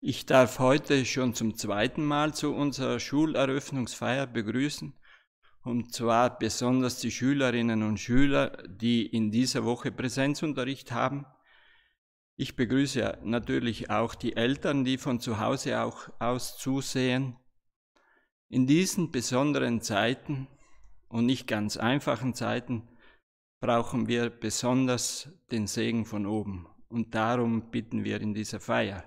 Ich darf heute schon zum zweiten Mal zu unserer Schuleröffnungsfeier begrüßen, und zwar besonders die Schülerinnen und Schüler, die in dieser Woche Präsenzunterricht haben. Ich begrüße natürlich auch die Eltern, die von zu Hause auch aus zusehen. In diesen besonderen Zeiten und nicht ganz einfachen Zeiten brauchen wir besonders den Segen von oben, und darum bitten wir in dieser Feier.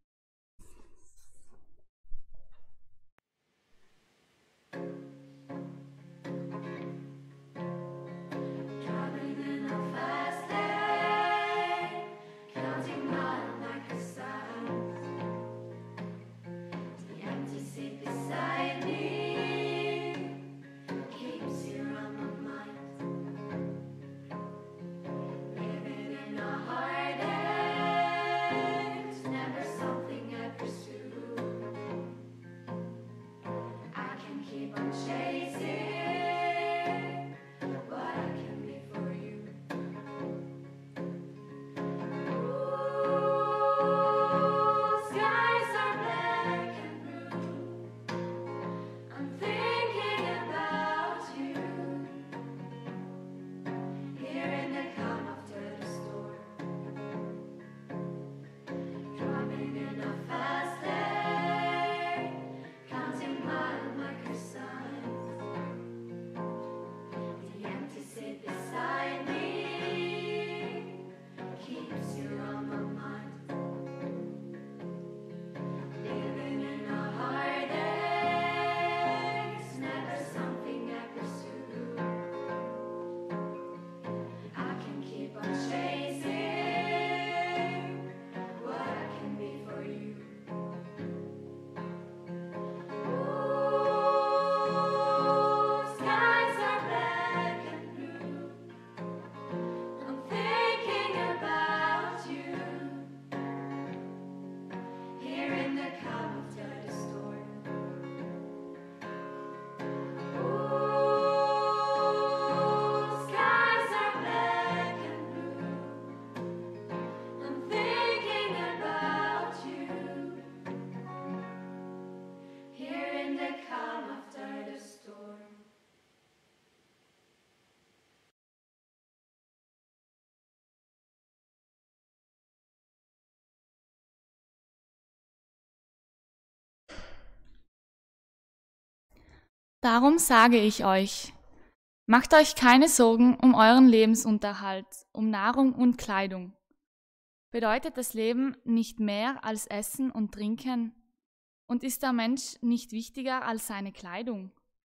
Darum sage ich euch, macht euch keine Sorgen um euren Lebensunterhalt, um Nahrung und Kleidung. Bedeutet das Leben nicht mehr als Essen und Trinken? Und ist der Mensch nicht wichtiger als seine Kleidung?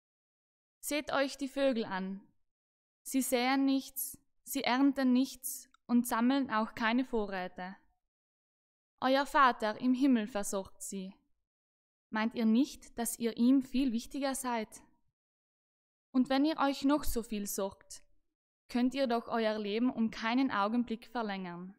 Seht euch die Vögel an. Sie säen nichts, sie ernten nichts und sammeln auch keine Vorräte. Euer Vater im Himmel versorgt sie. Meint ihr nicht, dass ihr ihm viel wichtiger seid? Und wenn ihr euch noch so viel sorgt, könnt ihr doch euer Leben um keinen Augenblick verlängern.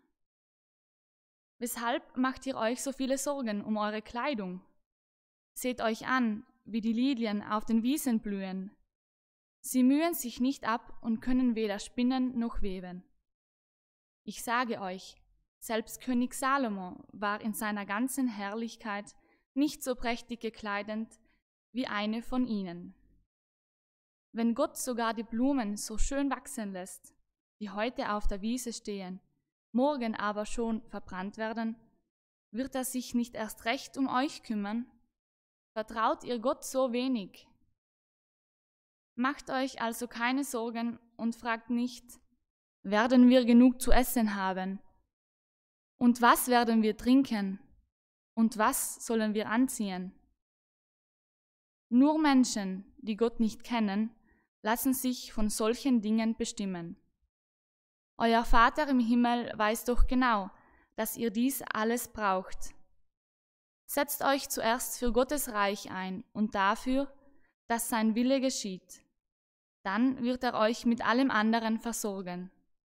Weshalb macht ihr euch so viele Sorgen um eure Kleidung? Seht euch an, wie die Lilien auf den Wiesen blühen. Sie mühen sich nicht ab und können weder spinnen noch weben. Ich sage euch, selbst König Salomo war in seiner ganzen Herrlichkeit nicht so prächtig gekleidet wie eine von ihnen. Wenn Gott sogar die Blumen so schön wachsen lässt, die heute auf der Wiese stehen, morgen aber schon verbrannt werden, wird er sich nicht erst recht um euch kümmern? Vertraut ihr Gott so wenig? Macht euch also keine Sorgen und fragt nicht, werden wir genug zu essen haben? Und was werden wir trinken? Und was sollen wir anziehen? Nur Menschen, die Gott nicht kennen, lassen sich von solchen Dingen bestimmen. Euer Vater im Himmel weiß doch genau, dass ihr dies alles braucht. Setzt euch zuerst für Gottes Reich ein und dafür, dass sein Wille geschieht. Dann wird er euch mit allem anderen versorgen.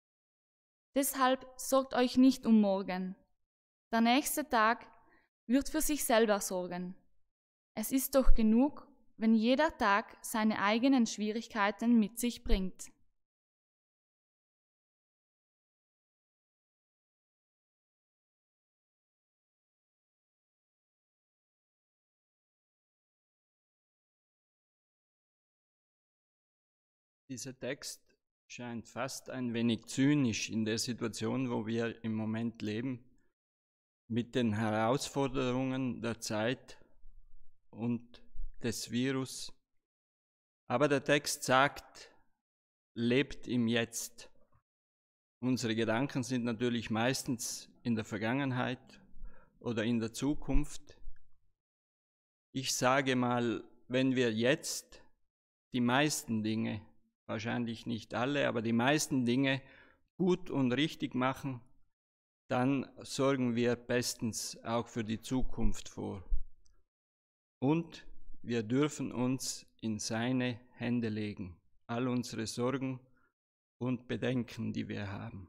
Deshalb sorgt euch nicht um morgen. Der nächste Tag wird für sich selber sorgen. Es ist doch genug, wenn jeder Tag seine eigenen Schwierigkeiten mit sich bringt. Dieser Text scheint fast ein wenig zynisch in der Situation, wo wir im Moment leben, mit den Herausforderungen der Zeit und des Virus. Aber der Text sagt, lebt im Jetzt. Unsere Gedanken sind natürlich meistens in der Vergangenheit oder in der Zukunft. Ich sage mal, wenn wir jetzt die meisten Dinge, wahrscheinlich nicht alle, aber die meisten Dinge gut und richtig machen, dann sorgen wir bestens auch für die Zukunft vor. Und wir dürfen uns in seine Hände legen, all unsere Sorgen und Bedenken, die wir haben.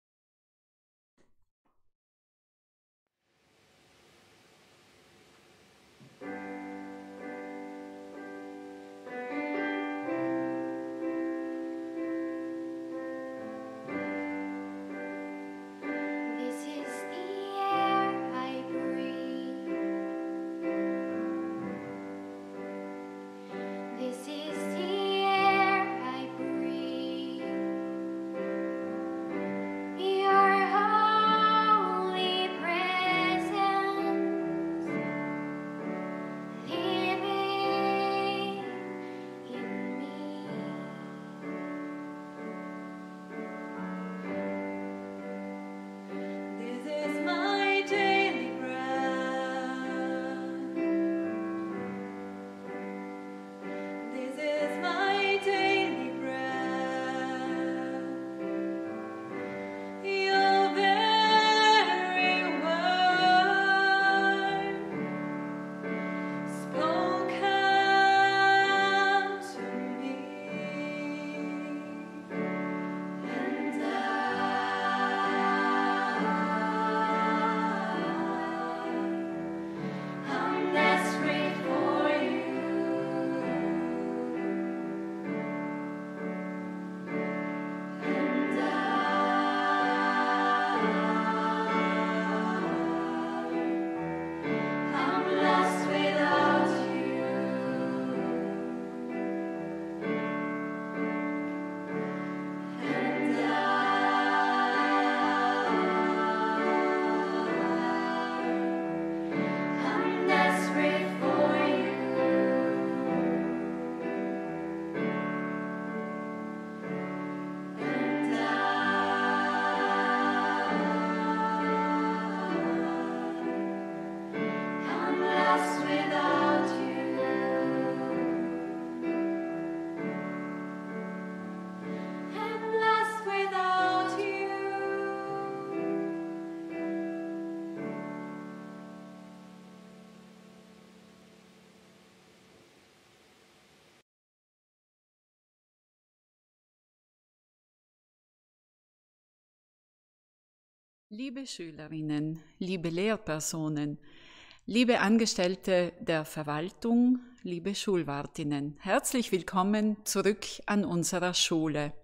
Liebe Schülerinnen, liebe Lehrpersonen, liebe Angestellte der Verwaltung, liebe Schulwartinnen, herzlich willkommen zurück an unserer Schule.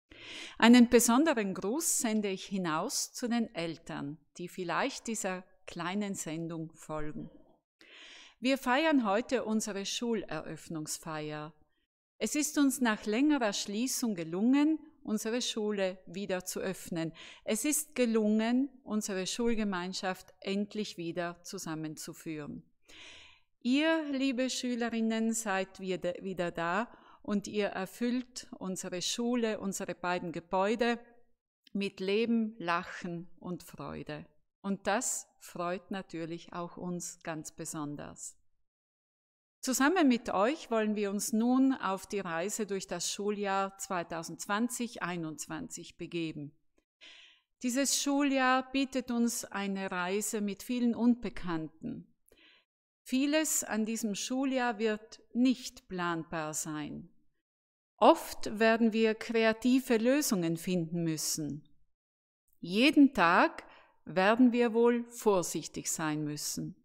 Einen besonderen Gruß sende ich hinaus zu den Eltern, die vielleicht dieser kleinen Sendung folgen. Wir feiern heute unsere Schuleröffnungsfeier. Es ist uns nach längerer Schließung gelungen, unsere Schule wieder zu öffnen. Es ist gelungen, unsere Schulgemeinschaft endlich wieder zusammenzuführen. Ihr, liebe Schülerinnen, seid wieder da und ihr erfüllt unsere Schule, unsere beiden Gebäude mit Leben, Lachen und Freude. Und das freut natürlich auch uns ganz besonders. Zusammen mit euch wollen wir uns nun auf die Reise durch das Schuljahr 2020-21 begeben. Dieses Schuljahr bietet uns eine Reise mit vielen Unbekannten. Vieles an diesem Schuljahr wird nicht planbar sein. Oft werden wir kreative Lösungen finden müssen. Jeden Tag werden wir wohl vorsichtig sein müssen.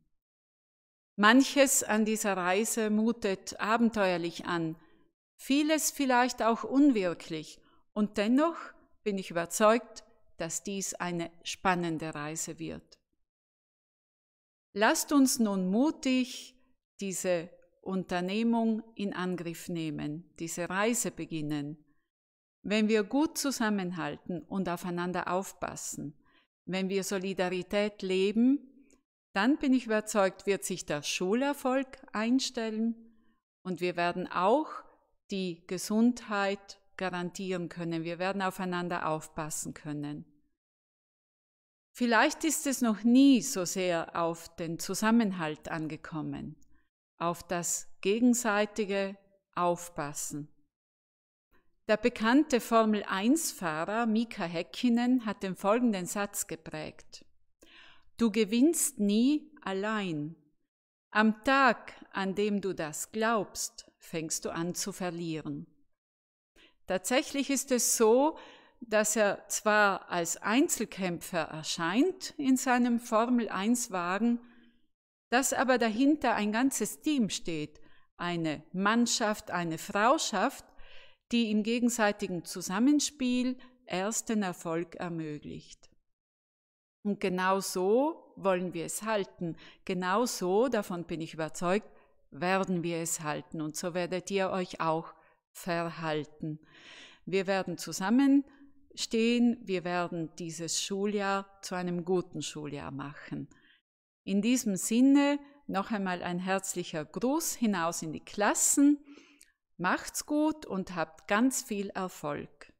Manches an dieser Reise mutet abenteuerlich an, vieles vielleicht auch unwirklich, und dennoch bin ich überzeugt, dass dies eine spannende Reise wird. Lasst uns nun mutig diese Unternehmung in Angriff nehmen, diese Reise beginnen. Wenn wir gut zusammenhalten und aufeinander aufpassen, wenn wir Solidarität leben, dann bin ich überzeugt, wird sich der Schulerfolg einstellen und wir werden auch die Gesundheit garantieren können. Wir werden aufeinander aufpassen können. Vielleicht ist es noch nie so sehr auf den Zusammenhalt angekommen, auf das gegenseitige Aufpassen. Der bekannte Formel-1-Fahrer Mika Häkkinen hat den folgenden Satz geprägt: Du gewinnst nie allein. Am Tag, an dem du das glaubst, fängst du an zu verlieren. Tatsächlich ist es so, dass er zwar als Einzelkämpfer erscheint in seinem Formel-1-Wagen, dass aber dahinter ein ganzes Team steht, eine Mannschaft, eine Frauschaft, die im gegenseitigen Zusammenspiel erst den Erfolg ermöglicht. Und genau so wollen wir es halten. Genau so, davon bin ich überzeugt, werden wir es halten. Und so werdet ihr euch auch verhalten. Wir werden zusammenstehen, wir werden dieses Schuljahr zu einem guten Schuljahr machen. In diesem Sinne noch einmal ein herzlicher Gruß hinaus in die Klassen. Macht's gut und habt ganz viel Erfolg.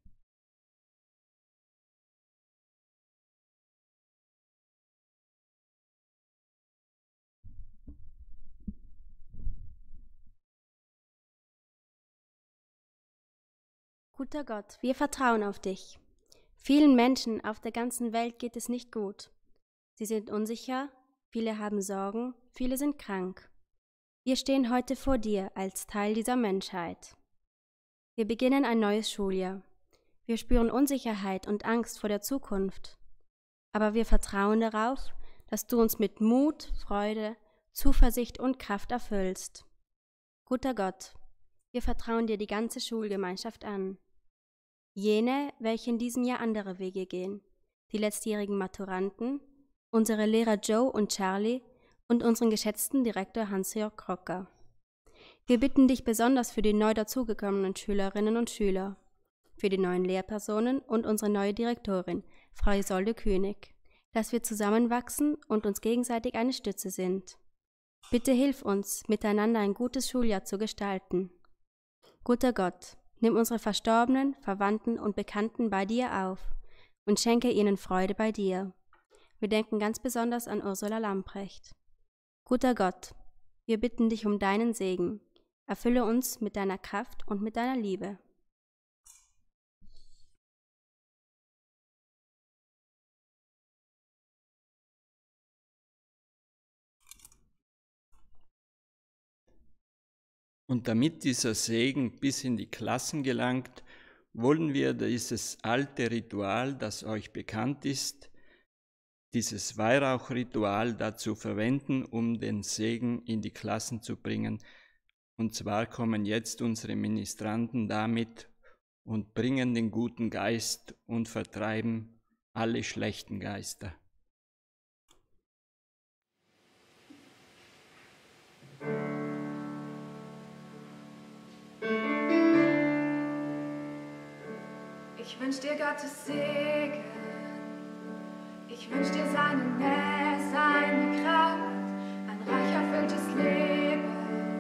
Guter Gott, wir vertrauen auf dich. Vielen Menschen auf der ganzen Welt geht es nicht gut. Sie sind unsicher, viele haben Sorgen, viele sind krank. Wir stehen heute vor dir als Teil dieser Menschheit. Wir beginnen ein neues Schuljahr. Wir spüren Unsicherheit und Angst vor der Zukunft. Aber wir vertrauen darauf, dass du uns mit Mut, Freude, Zuversicht und Kraft erfüllst. Guter Gott, wir vertrauen dir die ganze Schulgemeinschaft an. Jene, welche in diesem Jahr andere Wege gehen, die letztjährigen Maturanten, unsere Lehrer Joe und Charlie und unseren geschätzten Direktor Hans-Jörg Krocker. Wir bitten dich besonders für die neu dazugekommenen Schülerinnen und Schüler, für die neuen Lehrpersonen und unsere neue Direktorin, Frau Isolde König, dass wir zusammenwachsen und uns gegenseitig eine Stütze sind. Bitte hilf uns, miteinander ein gutes Schuljahr zu gestalten. Guter Gott, nimm unsere Verstorbenen, Verwandten und Bekannten bei dir auf und schenke ihnen Freude bei dir. Wir denken ganz besonders an Ursula Lamprecht. Guter Gott, wir bitten dich um deinen Segen. Erfülle uns mit deiner Kraft und mit deiner Liebe. Und damit dieser Segen bis in die Klassen gelangt, wollen wir dieses alte Ritual, das euch bekannt ist, dieses Weihrauchritual dazu verwenden, um den Segen in die Klassen zu bringen. Und zwar kommen jetzt unsere Ministranten damit und bringen den guten Geist und vertreiben alle schlechten Geister. Ich wünsch dir Gottes Segen, ich wünsch dir seine Nähe, seine Kraft, ein reich erfülltes Leben,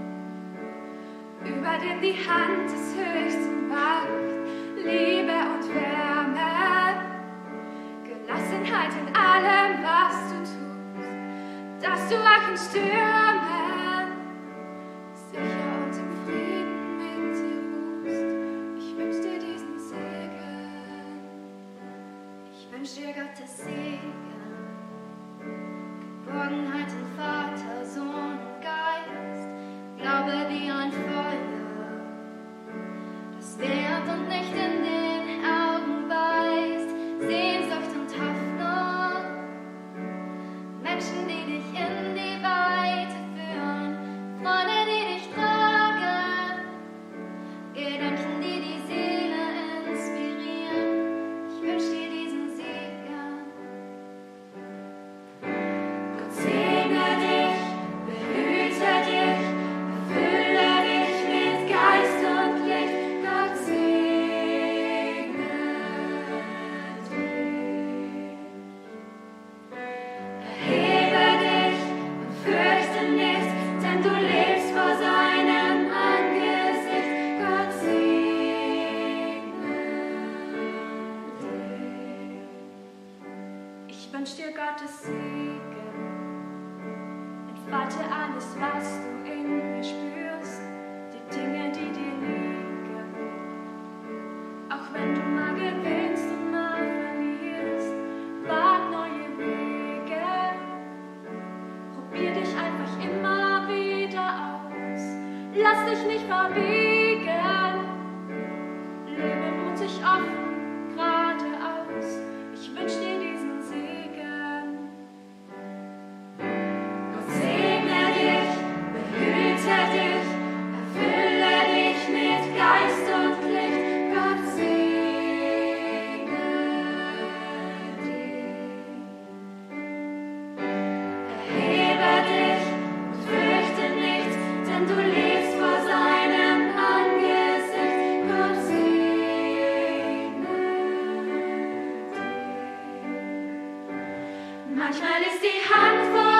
über dem die Hand des Höchsten wacht, Liebe und Wärme, Gelassenheit in allem, was du tust, dass du auch in Stürmen sicher und im Frieden mit dir ruhst. Ich wünsch dir diesen Segen, ich wünsch dir Gottes Segen, Geborgenheit in Vater, Sohn und Geist, Glaube wie ein Feuer, das wehrt und nicht in den Augen beißt, Sehnsucht und Hoffnung, Menschen, die dich in die Weite führen. wünsche Gottes Segen. Entfalte alles, was du in mir spürst, die Dinge, die dir liegen. Auch wenn du mal gewinnst und mal verlierst, wag neue Wege. Probier dich einfach immer wieder aus. Lass dich nicht verbiegen. Lebe mutig offen, geradeaus. Ich wünsch dir diesen Segen. Gott segne dich, behüte dich, erfülle dich mit Geist und Licht. Gott segne dich. Erhebe dich und fürchte nichts, denn du lebst vor seinem Angesicht. Gott segne dich. Manchmal ist die Hand vor